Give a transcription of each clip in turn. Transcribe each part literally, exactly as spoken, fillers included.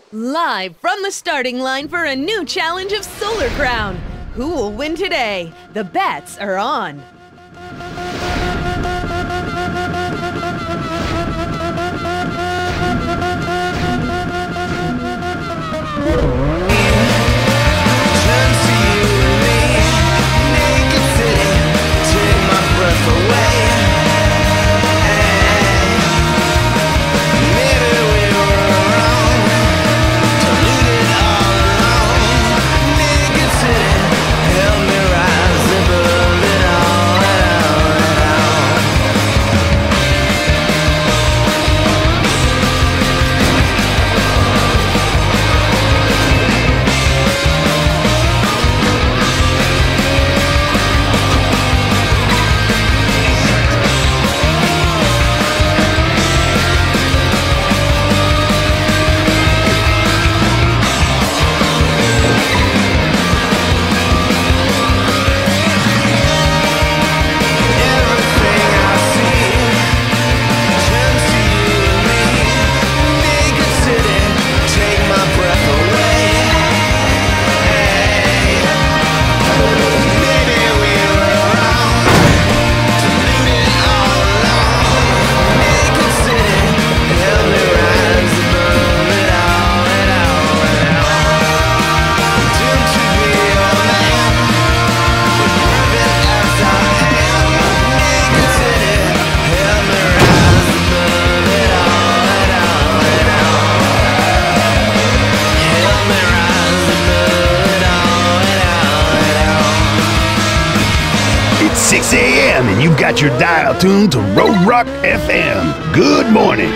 Live from the starting line for a new challenge of Solar Crown. Who will win today? The bets are on. six A M and you've got your dial tuned to Road Rock F M. Good morning.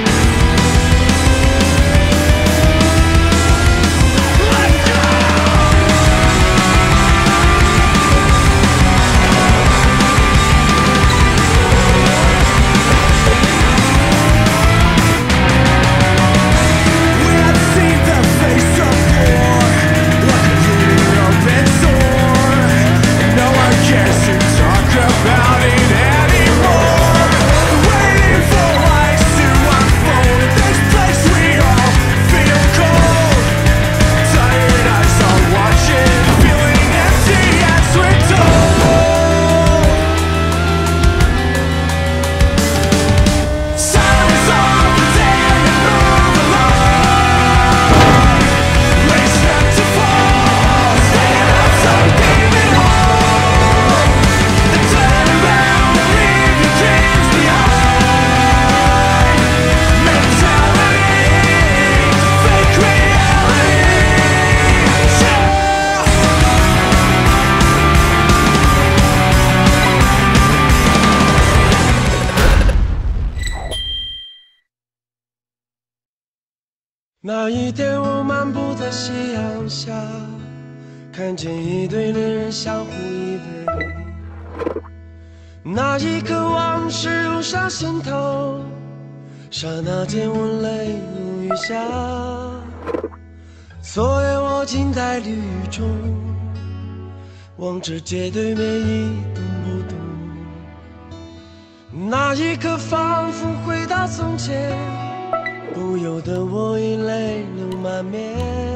那一天我漫步在夕阳下，看见一对恋人相互依偎，那一刻往事涌上心头，刹那间我泪如雨下，昨夜我静在绿雨中，望着街对面一动不动，那一刻仿佛回到从前，不由得我已泪流满面，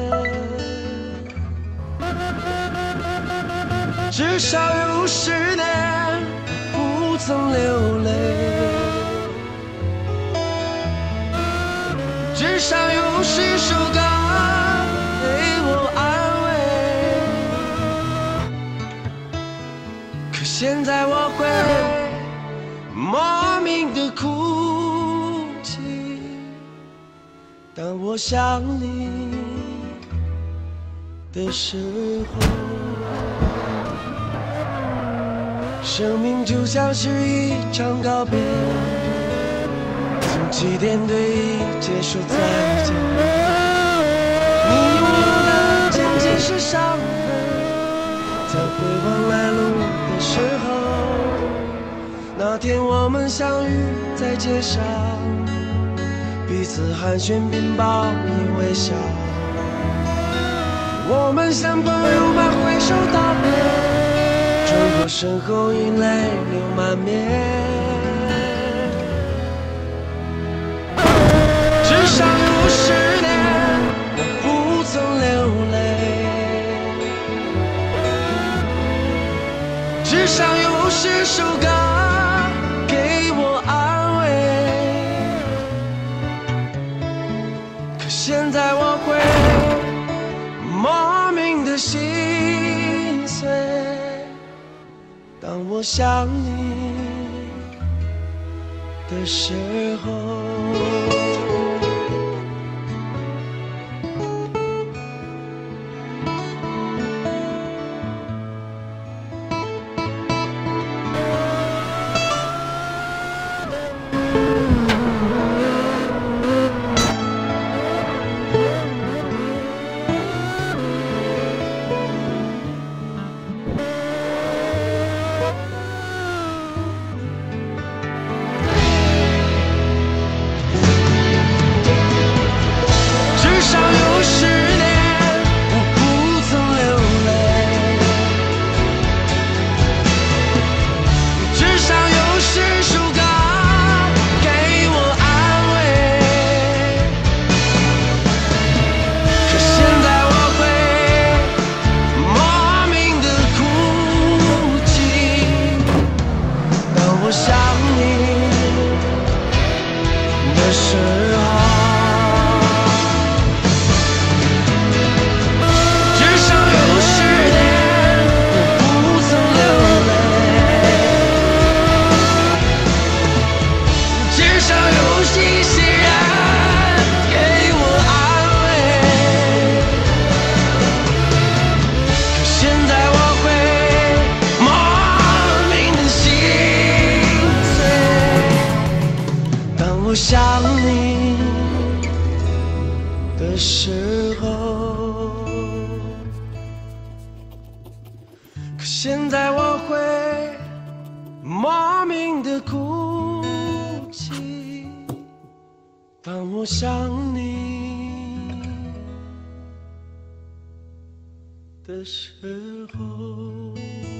至少有十年不曾流泪，至少有十首歌给我安慰，可现在我会莫名的哭泣，当我想你的时候，生命就像是一场告别，从起点对一切说再见。你拥有的仅仅是伤痕，在回望来路的时候，那天我们相遇在街上，彼此寒暄并报以微笑，我们像朋友般挥手道别，转过身后已泪流满面，至少有十年我不可现在我会莫名的心碎，当我想你的时候。想你的时候，可现在我会莫名的哭泣，当我想你的时候。